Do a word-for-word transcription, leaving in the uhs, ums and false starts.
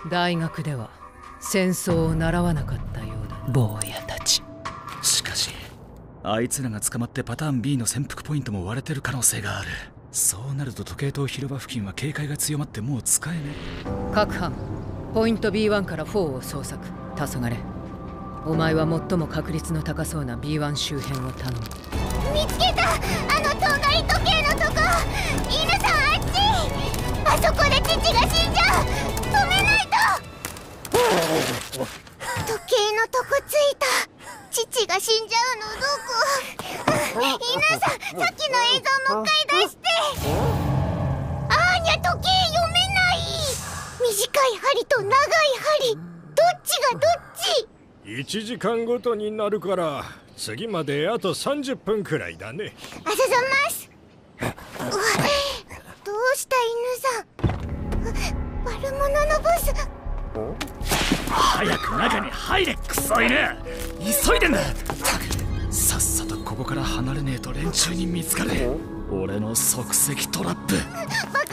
大学では戦争を習わなかったようだ。坊やたち。 しかしあいつらが捕まってパターン ビー の潜伏ポイントも割れてる可能性がある。そうなると時計塔広場付近は警戒が強まってもう使えねえ。 各班ポイント ビーワン からフォーを捜索。黄昏、お前は最も確率の高そうな ビーワン 周辺を頼む。 見つけた。あのとんがり時計のとこ。犬さんあっち。あそこで父が死んじゃう。止めないと。時計のとこついた。父が死んじゃうのどこ。犬さん、さっきの映像もう一回出して。あーにゃ、時計読めない。短い針と長い針、どっちがどっち？ いちじかんごとになるから次まであとさんじゅっぷんくらいだね。 あざざます。どうした犬さん。悪者のボス。 早く中に入れ、クソ犬。急いでんだ。ったくさっさとここから離れねえと連中に見つかる。俺の即席トラップ。 バ